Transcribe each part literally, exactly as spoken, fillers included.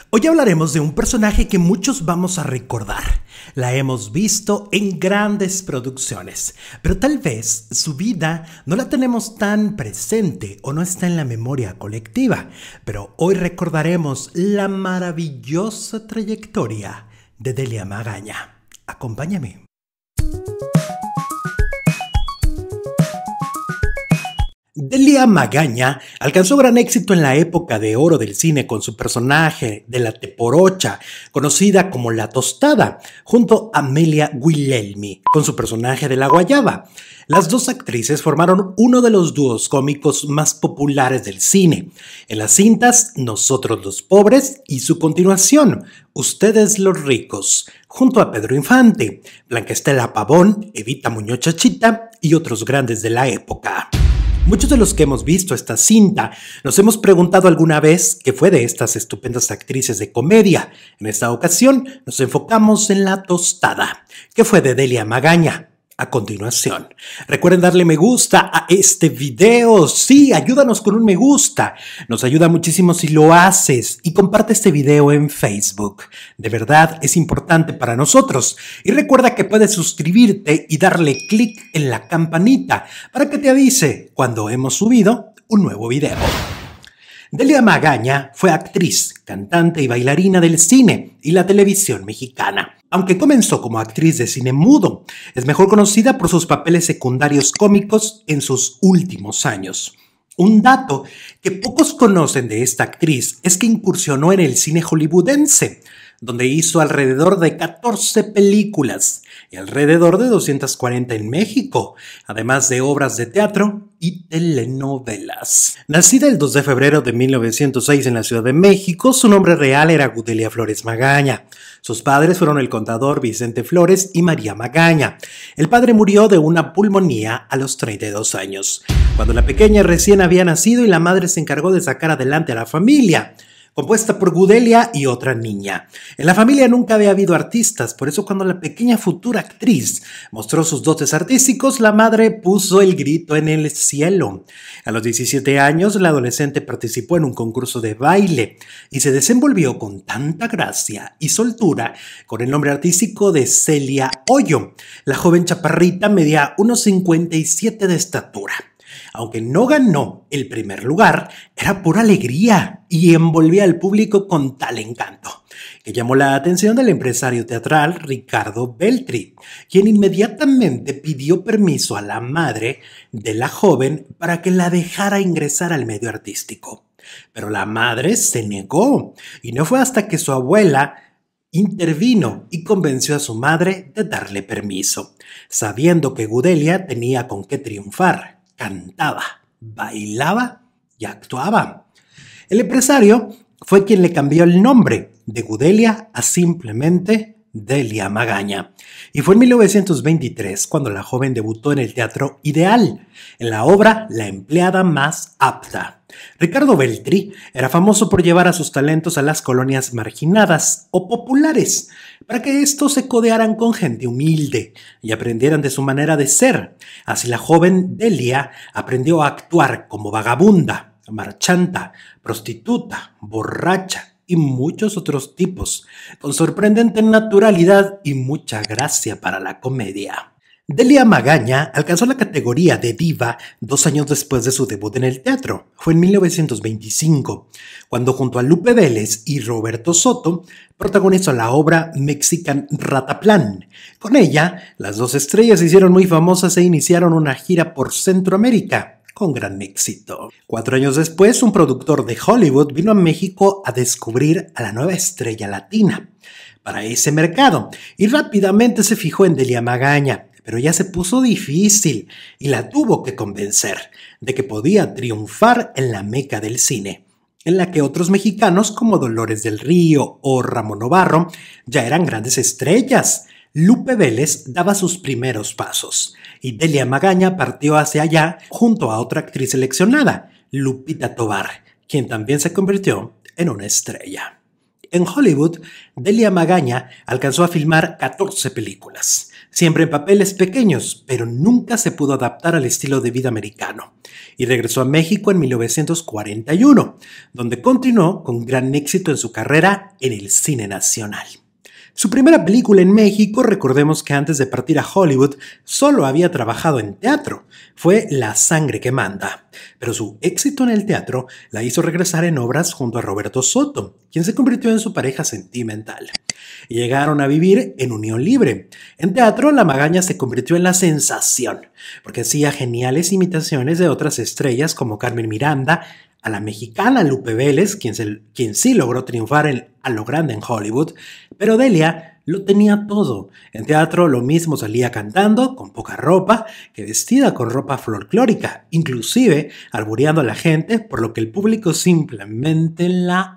Hoy hablaremos de un personaje que muchos vamos a recordar. La hemos visto en grandes producciones, pero tal vez su vida no la tenemos tan presente o no está en la memoria colectiva. Pero hoy recordaremos la maravillosa trayectoria de Delia Magaña. Acompáñame. Delia Magaña alcanzó gran éxito en la época de oro del cine con su personaje de la Teporocha, conocida como La Tostada, junto a Amelia Guilhelmi, con su personaje de La Guayaba. Las dos actrices formaron uno de los dúos cómicos más populares del cine. En las cintas Nosotros los Pobres y su continuación, Ustedes los Ricos, junto a Pedro Infante, Blanca Estela Pavón, Evita Muñoz Chachita y otros grandes de la época. Muchos de los que hemos visto esta cinta nos hemos preguntado alguna vez qué fue de estas estupendas actrices de comedia. En esta ocasión nos enfocamos en La Tostada, que fue de Delia Magaña. A continuación, recuerden darle me gusta a este video. Sí, ayúdanos con un me gusta. Nos ayuda muchísimo si lo haces y comparte este video en Facebook. De verdad es importante para nosotros. Y recuerda que puedes suscribirte y darle clic en la campanita para que te avise cuando hemos subido un nuevo video. Delia Magaña fue actriz, cantante y bailarina del cine y la televisión mexicana. Aunque comenzó como actriz de cine mudo, es mejor conocida por sus papeles secundarios cómicos en sus últimos años. Un dato que pocos conocen de esta actriz es que incursionó en el cine hollywoodense, donde hizo alrededor de catorce películas y alrededor de doscientas cuarenta en México, además de obras de teatro y telenovelas. Nacida el dos de febrero de mil novecientos seis en la Ciudad de México, su nombre real era Gudelia Flores Magaña. Sus padres fueron el contador Vicente Flores y María Magaña. El padre murió de una pulmonía a los treinta y dos años, cuando la pequeña recién había nacido, y la madre se encargó de sacar adelante a la familia, compuesta por Gudelia y otra niña. En la familia nunca había habido artistas, por eso cuando la pequeña futura actriz mostró sus dotes artísticos, la madre puso el grito en el cielo. A los diecisiete años, la adolescente participó en un concurso de baile y se desenvolvió con tanta gracia y soltura con el nombre artístico de Celia Hoyo. La joven chaparrita medía unos cincuenta y siete de estatura. Aunque no ganó el primer lugar, era pura alegría y envolvía al público con tal encanto que llamó la atención del empresario teatral Ricardo Beltri, quien inmediatamente pidió permiso a la madre de la joven para que la dejara ingresar al medio artístico. Pero la madre se negó, y no fue hasta que su abuela intervino y convenció a su madre de darle permiso, sabiendo que Gudelia tenía con qué triunfar. Cantaba, bailaba y actuaba. El empresario fue quien le cambió el nombre de Gudelia a simplemente Delia Magaña. Y fue en mil novecientos veintitrés cuando la joven debutó en el Teatro Ideal, en la obra La empleada más apta. Ricardo Beltri era famoso por llevar a sus talentos a las colonias marginadas o populares, para que estos se codearan con gente humilde y aprendieran de su manera de ser. Así la joven Delia aprendió a actuar como vagabunda, marchanta, prostituta, borracha y muchos otros tipos, con sorprendente naturalidad y mucha gracia para la comedia. Delia Magaña alcanzó la categoría de diva dos años después de su debut en el teatro. Fue en mil novecientos veinticinco, cuando junto a Lupe Vélez y Roberto Soto protagonizó la obra Mexican Rataplan. Con ella, las dos estrellas se hicieron muy famosas e iniciaron una gira por Centroamérica con gran éxito. Cuatro años después, un productor de Hollywood vino a México a descubrir a la nueva estrella latina para ese mercado y rápidamente se fijó en Delia Magaña. Pero ya se puso difícil y la tuvo que convencer de que podía triunfar en la meca del cine, en la que otros mexicanos como Dolores del Río o Ramón Novarro ya eran grandes estrellas. Lupe Vélez daba sus primeros pasos y Delia Magaña partió hacia allá junto a otra actriz seleccionada, Lupita Tovar, quien también se convirtió en una estrella. En Hollywood, Delia Magaña alcanzó a filmar catorce películas, siempre en papeles pequeños, pero nunca se pudo adaptar al estilo de vida americano, y regresó a México en mil novecientos cuarenta y uno, donde continuó con gran éxito en su carrera en el cine nacional. Su primera película en México, recordemos que antes de partir a Hollywood solo había trabajado en teatro, fue La sangre que manda, pero su éxito en el teatro la hizo regresar en obras junto a Roberto Soto, quien se convirtió en su pareja sentimental. Llegaron a vivir en unión libre. En teatro, La Magaña se convirtió en la sensación, porque hacía geniales imitaciones de otras estrellas como Carmen Miranda, a la mexicana Lupe Vélez, quien, se, quien sí logró triunfar en, a lo grande en Hollywood, pero Delia lo tenía todo. En teatro lo mismo salía cantando, con poca ropa, que vestida con ropa folclórica, inclusive albureando a la gente, por lo que el público simplemente la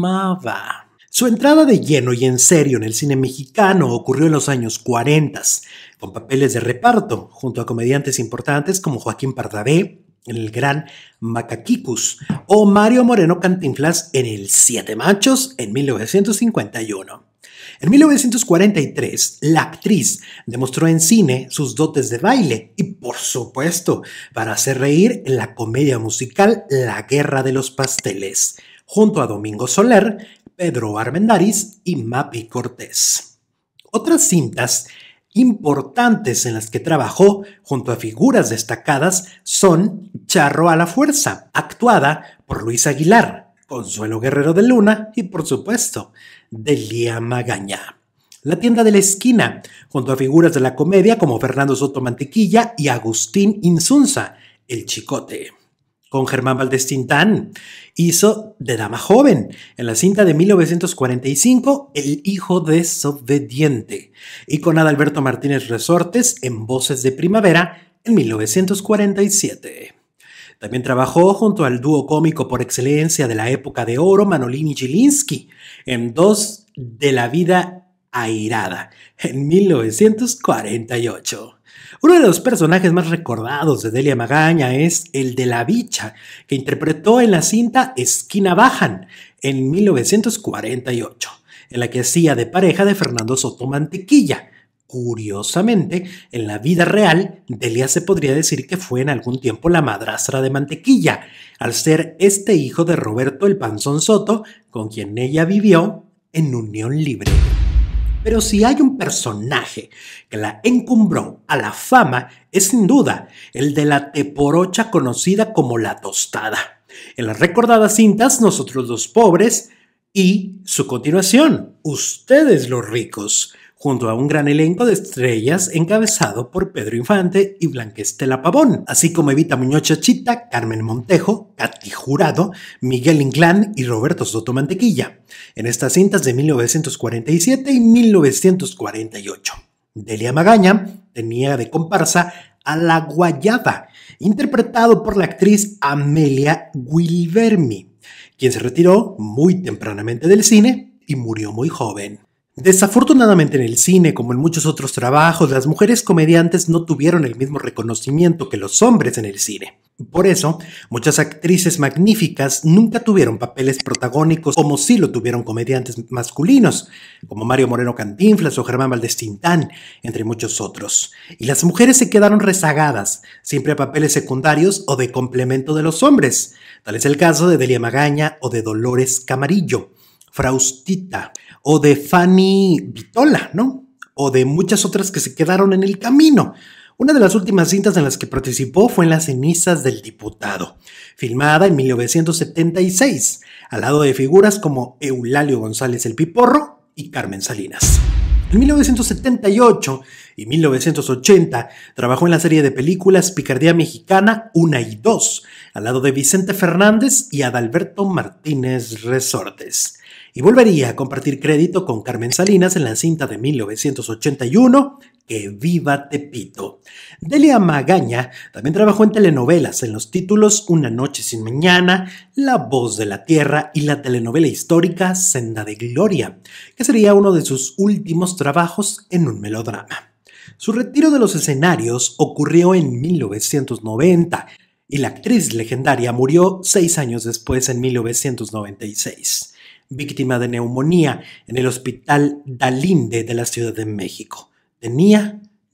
amaba. Su entrada de lleno y en serio en el cine mexicano ocurrió en los años cuarenta, con papeles de reparto, junto a comediantes importantes como Joaquín Pardavé, en el gran Macaquicus, o Mario Moreno Cantinflas en el Siete Machos en mil novecientos cincuenta y uno. En mil novecientos cuarenta y tres, la actriz demostró en cine sus dotes de baile y, por supuesto, para hacer reír en la comedia musical La Guerra de los Pasteles, junto a Domingo Soler, Pedro Armendáriz y Mapi Cortés. Otras cintas importantes en las que trabajó junto a figuras destacadas son Charro a la fuerza, actuada por Luis Aguilar, Consuelo Guerrero de Luna y, por supuesto, Delia Magaña. La tienda de la esquina, junto a figuras de la comedia como Fernando Soto Mantequilla y Agustín Insunza, El Chicote. Con Germán Valdés Tintán hizo de dama joven en la cinta de mil novecientos cuarenta y cinco, El hijo desobediente, y con Adalberto Martínez Resortes en Voces de Primavera en mil novecientos cuarenta y siete. También trabajó junto al dúo cómico por excelencia de la época de oro, Manolín y Gilinski, en Dos de la vida airada en mil novecientos cuarenta y ocho. Uno de los personajes más recordados de Delia Magaña es el de la bicha, que interpretó en la cinta Esquina Bajan en mil novecientos cuarenta y ocho, en la que hacía de pareja de Fernando Soto Mantequilla. Curiosamente, en la vida real, Delia se podría decir que fue en algún tiempo la madrastra de Mantequilla, al ser este hijo de Roberto el Panzón Soto, con quien ella vivió en unión libre. Pero si hay un personaje que la encumbró a la fama, es sin duda el de la teporocha conocida como La Tostada, en las recordadas cintas Nosotros los Pobres y su continuación, Ustedes los Ricos, junto a un gran elenco de estrellas encabezado por Pedro Infante y Blanca Estela Pavón, así como Evita Muñoz Chachita, Carmen Montejo, Katy Jurado, Miguel Inclán y Roberto Soto Mantequilla, en estas cintas de mil novecientos cuarenta y siete y mil novecientos cuarenta y ocho. Delia Magaña tenía de comparsa a La Guayaba, interpretado por la actriz Amelia Guilvermi, quien se retiró muy tempranamente del cine y murió muy joven. Desafortunadamente en el cine, como en muchos otros trabajos, las mujeres comediantes no tuvieron el mismo reconocimiento que los hombres en el cine. Por eso, muchas actrices magníficas nunca tuvieron papeles protagónicos como sí lo tuvieron comediantes masculinos, como Mario Moreno Cantinflas o Germán Valdés Tintán, entre muchos otros. Y las mujeres se quedaron rezagadas, siempre a papeles secundarios o de complemento de los hombres. Tal es el caso de Delia Magaña o de Dolores Camarillo, Faustita, o de Fanny Vitola, ¿no? O de muchas otras que se quedaron en el camino. Una de las últimas cintas en las que participó fue en Las cenizas del diputado, filmada en mil novecientos setenta y seis, al lado de figuras como Eulalio González el Piporro y Carmen Salinas. En mil novecientos setenta y ocho y mil novecientos ochenta trabajó en la serie de películas Picardía Mexicana uno y dos, al lado de Vicente Fernández y Adalberto Martínez Resortes. Y volvería a compartir crédito con Carmen Salinas en la cinta de mil novecientos ochenta y uno, Que viva Tepito. Delia Magaña también trabajó en telenovelas en los títulos Una noche sin mañana, La voz de la tierra y la telenovela histórica Senda de Gloria, que sería uno de sus últimos trabajos en un melodrama. Su retiro de los escenarios ocurrió en mil novecientos noventa y la actriz legendaria murió seis años después, en mil novecientos noventa y seis. Víctima de neumonía en el Hospital Dalinde de la Ciudad de México. Tenía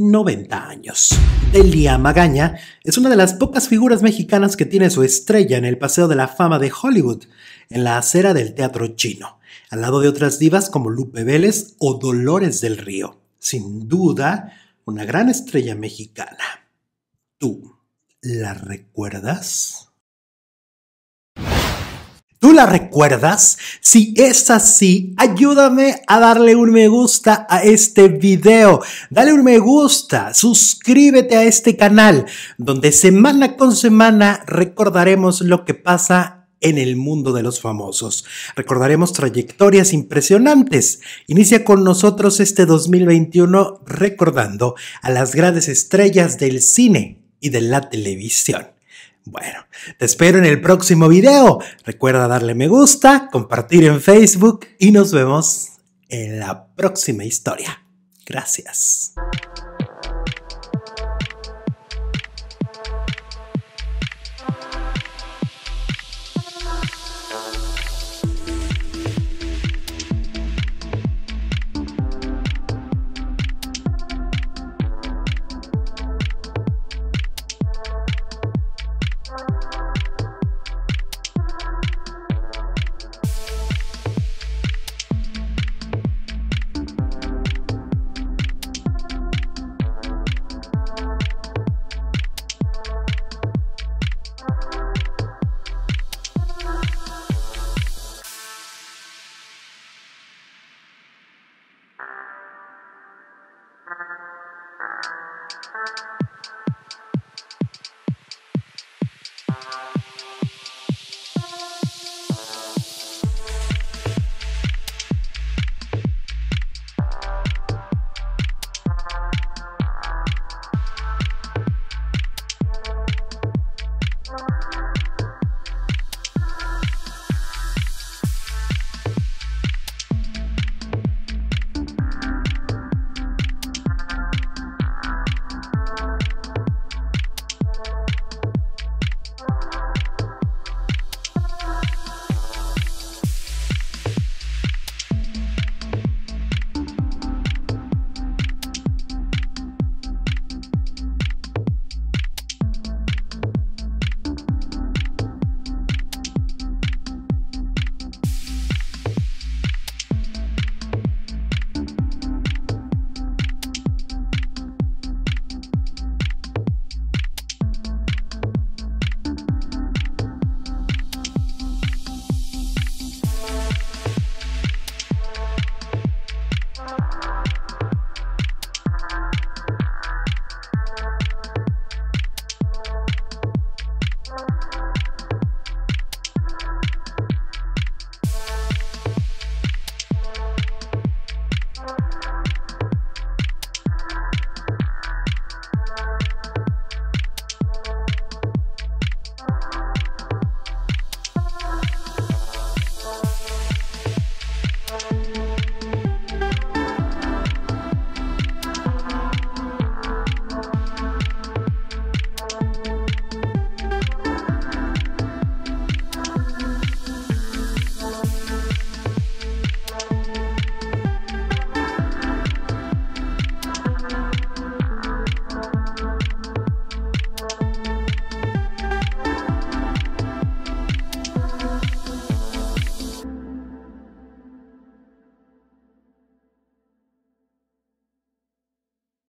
noventa años. Delia Magaña es una de las pocas figuras mexicanas que tiene su estrella en el Paseo de la Fama de Hollywood, en la acera del Teatro Chino, al lado de otras divas como Lupe Vélez o Dolores del Río. Sin duda, una gran estrella mexicana. ¿Tú la recuerdas? ¿Tú la recuerdas? Si es así, ayúdame a darle un me gusta a este video. Dale un me gusta, suscríbete a este canal, donde semana con semana recordaremos lo que pasa en el mundo de los famosos. Recordaremos trayectorias impresionantes. Inicia con nosotros este dos mil veintiuno recordando a las grandes estrellas del cine y de la televisión. Bueno, te espero en el próximo video. Recuerda darle me gusta, compartir en Facebook y nos vemos en la próxima historia. Gracias. Thank you.